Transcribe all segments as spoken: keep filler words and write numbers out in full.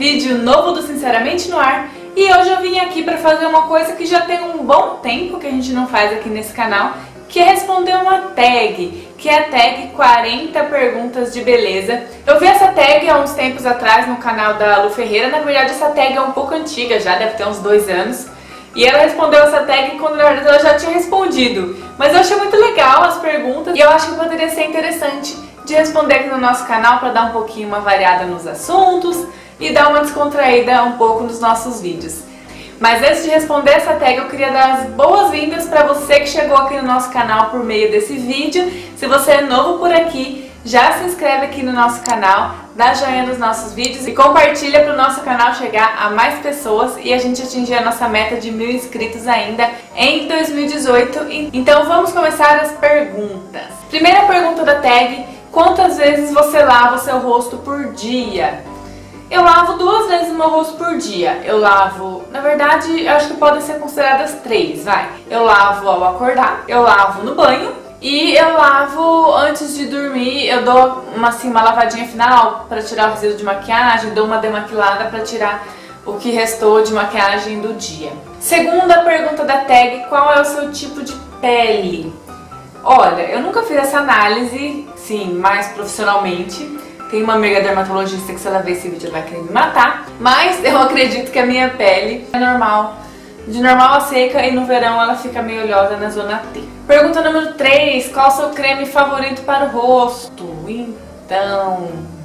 Vídeo novo do Sinceramente no Ar. E hoje eu vim aqui para fazer uma coisa que já tem um bom tempo que a gente não faz aqui nesse canal, que é responder uma tag, que é a tag quarenta perguntas de beleza. Eu vi essa tag há uns tempos atrás no canal da Lu Ferreira. Na verdade essa tag é um pouco antiga já, deve ter uns dois anos. E ela respondeu essa tag quando na verdade ela já tinha respondido. Mas eu achei muito legal as perguntas e eu acho que poderia ser interessante de responder aqui no nosso canal para dar um pouquinho uma variada nos assuntos e dar uma descontraída um pouco nos nossos vídeos. Mas antes de responder essa tag, eu queria dar as boas-vindas para você que chegou aqui no nosso canal por meio desse vídeo. Se você é novo por aqui, já se inscreve aqui no nosso canal, dá joinha nos nossos vídeos e compartilha para o nosso canal chegar a mais pessoas e a gente atingir a nossa meta de mil inscritos ainda em dois mil e dezoito. Então vamos começar as perguntas. Primeira pergunta da tag: quantas vezes você lava seu rosto por dia? Eu lavo duas vezes o meu rosto por dia. Eu lavo, na verdade, eu acho que podem ser consideradas três, vai. Eu lavo ao acordar, eu lavo no banho e eu lavo antes de dormir. Eu dou uma, assim, uma lavadinha final para tirar o resíduo de maquiagem, dou uma demaquilada para tirar o que restou de maquiagem do dia. Segunda pergunta da tag: qual é o seu tipo de pele? Olha, eu nunca fiz essa análise, sim, mais profissionalmente. Tem uma amiga dermatologista que, se ela ver esse vídeo, ela vai querer me matar. Mas eu acredito que a minha pele é normal. De normal a seca, e no verão ela fica meio oleosa na zona T. Pergunta número três. Qual o seu creme favorito para o rosto? Então,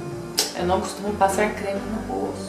eu não costumo passar creme no rosto.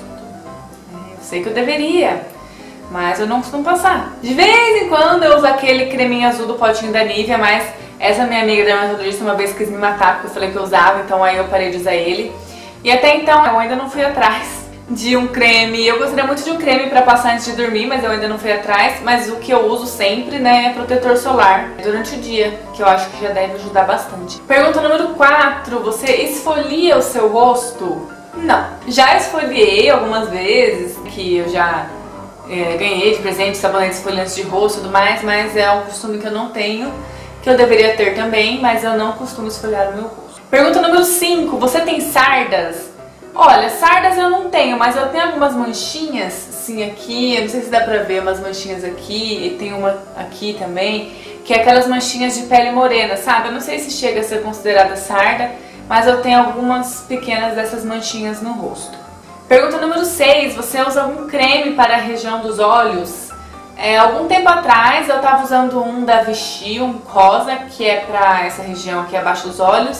É, eu sei que eu deveria, mas eu não costumo passar. De vez em quando eu uso aquele creminho azul do potinho da Nivea, mas essa minha amiga dermatologista uma vez quis me matar porque eu falei que eu usava, então aí eu parei de usar ele. E até então eu ainda não fui atrás de um creme. Eu gostaria muito de um creme pra passar antes de dormir, mas eu ainda não fui atrás. Mas o que eu uso sempre, né, é protetor solar durante o dia, que eu acho que já deve ajudar bastante. Pergunta número quatro. Você esfolia o seu rosto? Não. Já esfoliei algumas vezes, que eu já é, ganhei de presente sabonetes esfoliantes de rosto e tudo mais, mas é um costume que eu não tenho, que eu deveria ter também, mas eu não costumo esfoliar o meu rosto. Pergunta número cinco. Você tem sardas? Olha, sardas eu não tenho, mas eu tenho algumas manchinhas, sim, aqui, eu não sei se dá pra ver, umas manchinhas aqui, e tem uma aqui também, que é aquelas manchinhas de pele morena, sabe? Eu não sei se chega a ser considerada sarda, mas eu tenho algumas pequenas dessas manchinhas no rosto. Pergunta número seis. Você usa algum creme para a região dos olhos? É, algum tempo atrás eu tava usando um da Vichy, um rosa, que é pra essa região aqui abaixo dos olhos.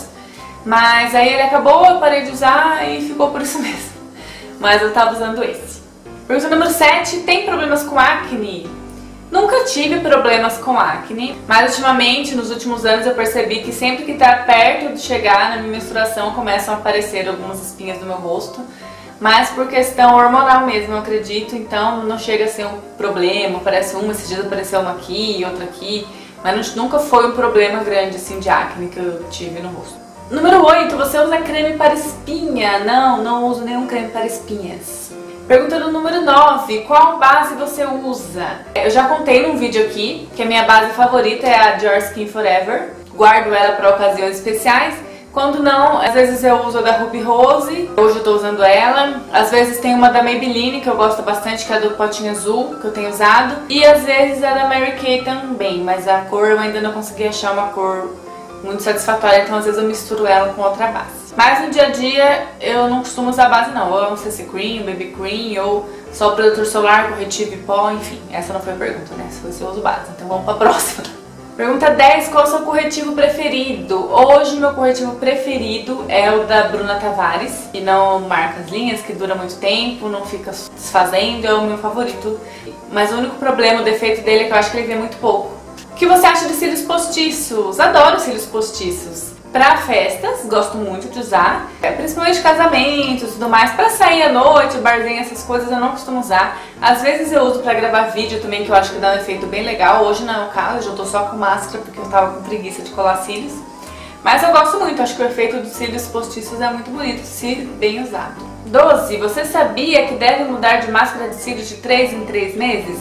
Mas aí ele acabou, eu parei de usar e ficou por isso mesmo. Mas eu tava usando esse. Pergunta número sete. Tem problemas com acne? Nunca tive problemas com acne, mas ultimamente, nos últimos anos, eu percebi que sempre que tá perto de chegar na minha menstruação, começam a aparecer algumas espinhas no meu rosto. Mas por questão hormonal mesmo, eu acredito, então não chega a ser um problema, aparece uma, esses dias apareceu uma aqui e outra aqui, mas nunca foi um problema grande assim de acne que eu tive no rosto. Número oito. Você usa creme para espinha? Não, não uso nenhum creme para espinhas. Pergunta do número nove. Qual base você usa? Eu já contei num vídeo aqui que a minha base favorita é a Dior Skin Forever. Guardo ela para ocasiões especiais. Quando não, às vezes eu uso a da Ruby Rose, hoje eu tô usando ela. Às vezes tem uma da Maybelline que eu gosto bastante, que é a do potinho azul, que eu tenho usado. E às vezes a da Mary Kay também, mas a cor eu ainda não consegui achar uma cor muito satisfatória, então às vezes eu misturo ela com outra base. Mas no dia a dia eu não costumo usar base não, ou é um C C Cream, Baby Cream, ou só protetor solar, corretivo e pó, enfim. Essa não foi a pergunta, né? Se fosse eu uso base, então vamos pra próxima. Pergunta dez. Qual é o seu corretivo preferido? Hoje meu corretivo preferido é o da Bruna Tavares, que não marca as linhas, que dura muito tempo, não fica desfazendo, é o meu favorito. Mas o único problema, o defeito dele é que eu acho que ele vê muito pouco. O que você acha de cílios postiços? Adoro cílios postiços. Pra festas, gosto muito de usar, principalmente casamentos e tudo mais. Pra sair à noite, barzinho, essas coisas eu não costumo usar. Às vezes eu uso pra gravar vídeo também, que eu acho que dá um efeito bem legal. Hoje não é o caso, hoje eu tô só com máscara porque eu tava com preguiça de colar cílios. Mas eu gosto muito, acho que o efeito dos cílios postiços é muito bonito, se bem usado. doze. Você sabia que deve mudar de máscara de cílios de três em três meses?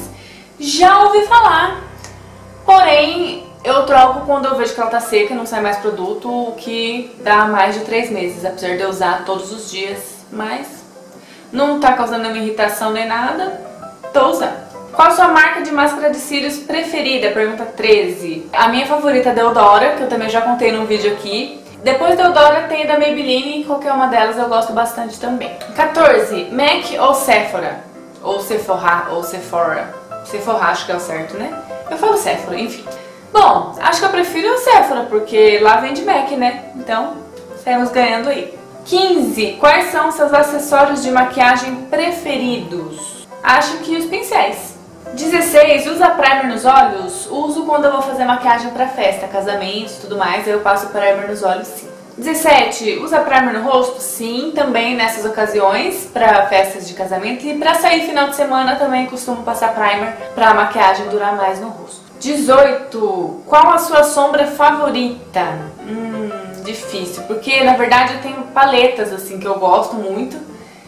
Já ouvi falar, porém eu troco quando eu vejo que ela tá seca e não sai mais produto, o que dá mais de três meses, apesar de eu usar todos os dias, mas não tá causando nenhuma irritação nem nada, tô usando. Qual a sua marca de máscara de cílios preferida? Pergunta treze. A minha favorita é a Deodora, que eu também já contei num vídeo aqui. Depois da Deodora tem a da Maybelline, qualquer uma delas eu gosto bastante também. quatorze. MAC ou Sephora? Ou Sephora, ou Sephora. Sephora acho que é o certo, né? Eu falo Sephora, enfim. Bom, acho que eu prefiro a Sephora, porque lá vende MAC, né? Então, saímos ganhando aí. quinze. Quais são seus acessórios de maquiagem preferidos? Acho que os pincéis. dezesseis. Usa primer nos olhos? Uso quando eu vou fazer maquiagem pra festa, casamentos e tudo mais, aí eu passo primer nos olhos sim. dezessete. Usa primer no rosto? Sim, também nessas ocasiões, pra festas de casamento. E pra sair final de semana também costumo passar primer pra maquiagem durar mais no rosto. dezoito. Qual a sua sombra favorita? Hum, difícil, porque na verdade eu tenho paletas assim que eu gosto muito.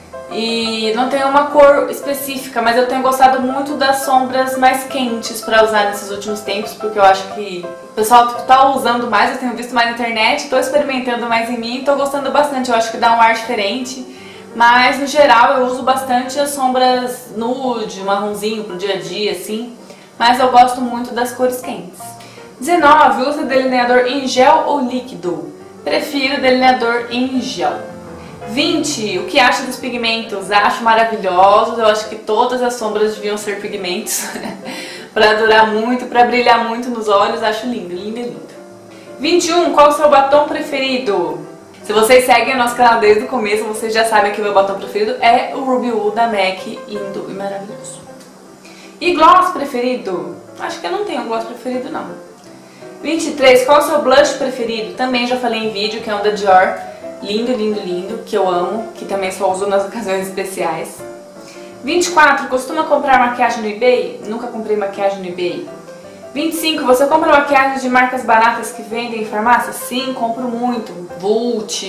E não tenho uma cor específica, mas eu tenho gostado muito das sombras mais quentes pra usar nesses últimos tempos, porque eu acho que o pessoal tá usando mais, eu tenho visto mais na internet, tô experimentando mais em mim e tô gostando bastante, eu acho que dá um ar diferente. Mas no geral eu uso bastante as sombras nude, marronzinho pro dia a dia, assim, mas eu gosto muito das cores quentes. dezenove. Usa delineador em gel ou líquido? Prefiro delineador em gel. vinte. O que acha dos pigmentos? Acho maravilhosos, eu acho que todas as sombras deviam ser pigmentos pra durar muito, pra brilhar muito nos olhos, acho lindo, lindo e lindo. vinte e um. Qual o seu batom preferido? Se vocês seguem o nosso canal desde o começo, vocês já sabem que o meu batom preferido é o Ruby Woo da MAC, lindo e maravilhoso. E gloss preferido? Acho que eu não tenho gloss preferido não. vinte e três. Qual o seu blush preferido? Também já falei em vídeo, que é um da Dior. Lindo, lindo, lindo, que eu amo, que também só uso nas ocasiões especiais. vinte e quatro. Costuma comprar maquiagem no eBay? Nunca comprei maquiagem no eBay. vinte e cinco. Você compra maquiagens de marcas baratas que vendem em farmácia? Sim, compro muito. Vult,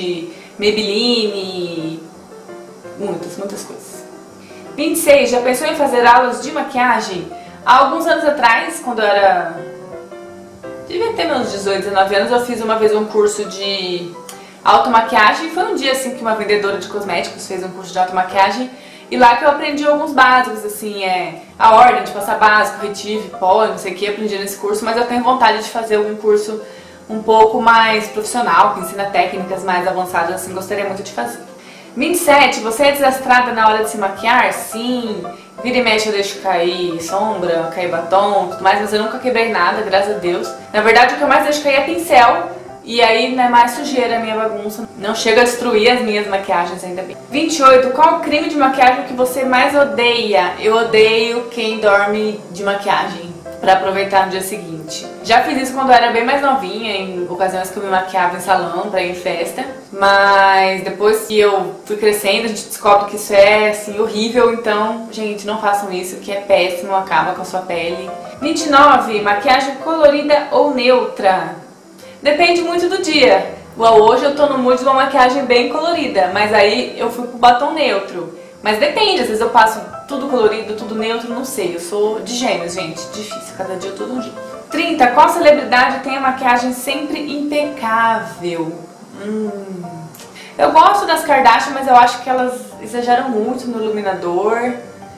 Maybelline, muitas, muitas coisas. vinte e seis. Já pensou em fazer aulas de maquiagem? Há alguns anos atrás, quando eu era... devia ter meus dezoito, dezenove anos, eu fiz uma vez um curso de automaquiagem. Foi um dia assim que uma vendedora de cosméticos fez um curso de automaquiagem e lá que eu aprendi alguns básicos, assim, é a ordem de passar base, corretivo, pó, não sei o que, aprendi nesse curso, mas eu tenho vontade de fazer algum curso um pouco mais profissional, que ensina técnicas mais avançadas, assim, gostaria muito de fazer. vinte e sete. Você é desastrada na hora de se maquiar? Sim. Vira e mexe eu deixo cair sombra, cair batom, tudo mais, mas eu nunca quebrei nada, graças a Deus. Na verdade, o que eu mais deixo cair é pincel. E aí não é mais sujeira a minha bagunça, não chega a destruir as minhas maquiagens, ainda bem. vinte e oito. Qual o creme de maquiagem que você mais odeia? Eu odeio quem dorme de maquiagem pra aproveitar no dia seguinte. Já fiz isso quando eu era bem mais novinha, em ocasiões que eu me maquiava em salão, pra ir em festa. Mas depois que eu fui crescendo, a gente descobre que isso é, assim, horrível. Então, gente, não façam isso, que é péssimo, acaba com a sua pele. vinte e nove. Maquiagem colorida ou neutra? Depende muito do dia. Hoje eu tô no mood de uma maquiagem bem colorida, mas aí eu fui pro batom neutro. Mas depende, às vezes eu passo tudo colorido, tudo neutro, não sei. Eu sou de gêmeos, gente, difícil, cada dia eu tô um dia. trinta. Qual celebridade tem a maquiagem sempre impecável? Hum... Eu gosto das Kardashian, mas eu acho que elas exageram muito no iluminador.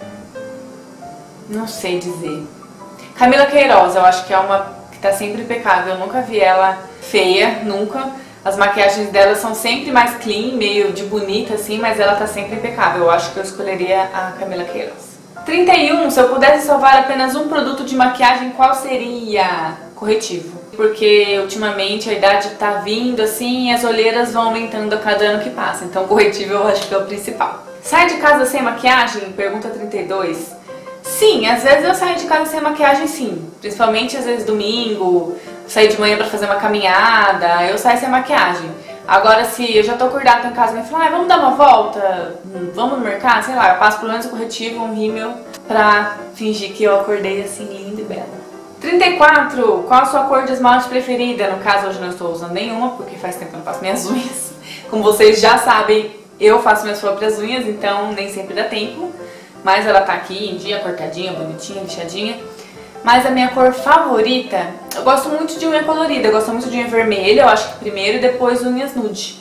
Não sei dizer. Camila Queiroz, eu acho que é uma que tá sempre impecável. Eu nunca vi ela feia, nunca. As maquiagens dela são sempre mais clean, meio de bonita assim, mas ela tá sempre impecável. Eu acho que eu escolheria a Camila Queiroz. trinta e um. Se eu pudesse salvar apenas um produto de maquiagem, qual seria? Corretivo. Porque ultimamente a idade tá vindo assim e as olheiras vão aumentando a cada ano que passa. Então corretivo eu acho que é o principal. Sai de casa sem maquiagem? Pergunta trinta e dois. Sim, às vezes eu saio de casa sem maquiagem, sim. Principalmente às vezes domingo, sair de manhã pra fazer uma caminhada, eu saio sem maquiagem. Agora se eu já tô acordada, tô em casa e me falo, ah, vamos dar uma volta, vamos no mercado, sei lá, eu passo pelo menos um corretivo, um rímel pra fingir que eu acordei assim linda e bela. trinta e quatro. Qual a sua cor de esmalte preferida? No caso hoje não estou usando nenhuma, porque faz tempo que eu não faço minhas unhas. Como vocês já sabem, eu faço minhas próprias unhas, então nem sempre dá tempo. Mas ela tá aqui em dia, cortadinha, bonitinha, lixadinha. Mas a minha cor favorita, eu gosto muito de unha colorida, eu gosto muito de unha vermelha, eu acho que primeiro e depois unhas nude.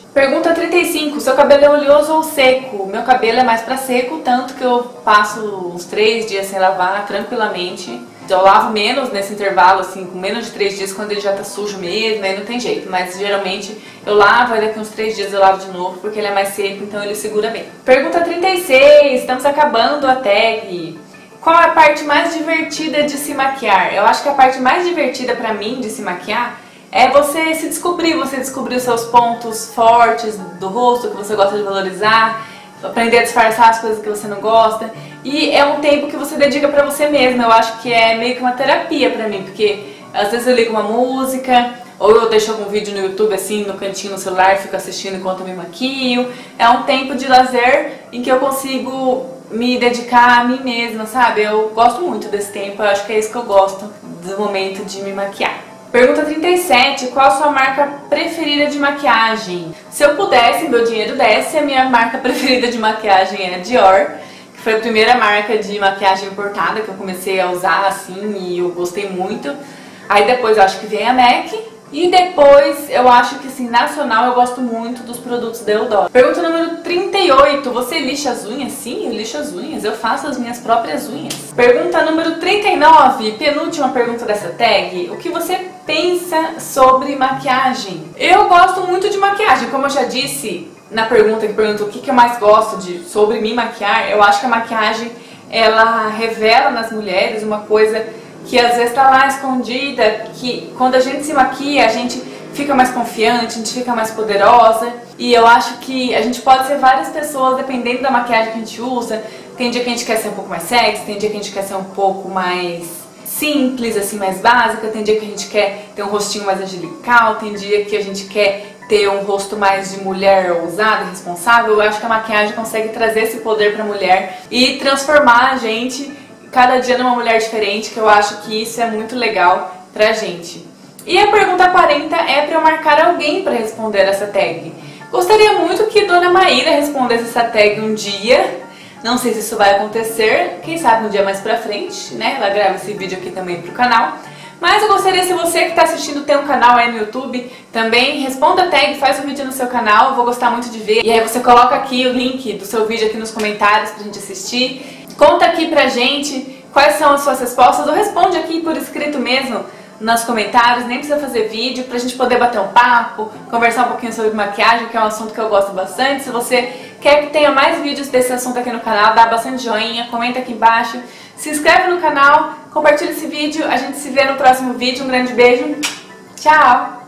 Pergunta trinta e cinco. Seu cabelo é oleoso ou seco? Meu cabelo é mais pra seco, tanto que eu passo uns três dias sem lavar tranquilamente. Eu lavo menos nesse intervalo, assim, com menos de três dias, quando ele já tá sujo mesmo, aí não tem jeito. Mas geralmente eu lavo, aí daqui uns três dias eu lavo de novo, porque ele é mais seco, então ele segura bem. Pergunta trinta e seis, estamos acabando a tag. Qual é a parte mais divertida de se maquiar? Eu acho que a parte mais divertida pra mim de se maquiar é você se descobrir, você descobrir os seus pontos fortes do rosto, que você gosta de valorizar, aprender a disfarçar as coisas que você não gosta. E é um tempo que você dedica pra você mesma. Eu acho que é meio que uma terapia pra mim, porque às vezes eu ligo uma música, ou eu deixo algum vídeo no YouTube assim, no cantinho no celular, fico assistindo enquanto eu me maquio. É um tempo de lazer em que eu consigo me dedicar a mim mesma, sabe? Eu gosto muito desse tempo, eu acho que é isso que eu gosto do momento de me maquiar. Pergunta trinta e sete. Qual a sua marca preferida de maquiagem? Se eu pudesse, meu dinheiro desse, a minha marca preferida de maquiagem é a Dior, que foi a primeira marca de maquiagem importada que eu comecei a usar assim e eu gostei muito. Aí depois eu acho que vem a MAC. E depois eu acho que assim, nacional eu gosto muito dos produtos da Eudora. Pergunta número trinta e oito. Você lixa as unhas? Sim, eu lixo as unhas. Eu faço as minhas próprias unhas. Pergunta número trinta e nove. Penúltima pergunta dessa tag. O que você pensa sobre maquiagem? Eu gosto muito de maquiagem. Como eu já disse na pergunta que perguntou o que, que eu mais gosto de, sobre me maquiar, eu acho que a maquiagem ela revela nas mulheres uma coisa que às vezes está lá escondida, que quando a gente se maquia, a gente fica mais confiante, a gente fica mais poderosa. E eu acho que a gente pode ser várias pessoas dependendo da maquiagem que a gente usa. Tem dia que a gente quer ser um pouco mais sexy, tem dia que a gente quer ser um pouco mais simples, assim, mais básica. Tem dia que a gente quer ter um rostinho mais angelical, tem dia que a gente quer ter um rosto mais de mulher ousada, responsável. Eu acho que a maquiagem consegue trazer esse poder pra mulher e transformar a gente cada dia numa mulher diferente, que eu acho que isso é muito legal pra gente. E a pergunta quarenta é pra eu marcar alguém pra responder essa tag. Gostaria muito que Dona Maíra respondesse essa tag um dia. Não sei se isso vai acontecer, quem sabe um dia mais pra frente, né? Ela grava esse vídeo aqui também pro canal. Mas eu gostaria, se você que está assistindo tem um canal aí no YouTube, também responda a tag, faz um vídeo no seu canal, eu vou gostar muito de ver. E aí você coloca aqui o link do seu vídeo aqui nos comentários pra gente assistir. Conta aqui pra gente quais são as suas respostas, ou responde aqui por escrito mesmo nos comentários, nem precisa fazer vídeo, pra gente poder bater um papo, conversar um pouquinho sobre maquiagem, que é um assunto que eu gosto bastante. Se você quer que tenha mais vídeos desse assunto aqui no canal, dá bastante joinha, comenta aqui embaixo, se inscreve no canal, compartilha esse vídeo, a gente se vê no próximo vídeo, um grande beijo, tchau!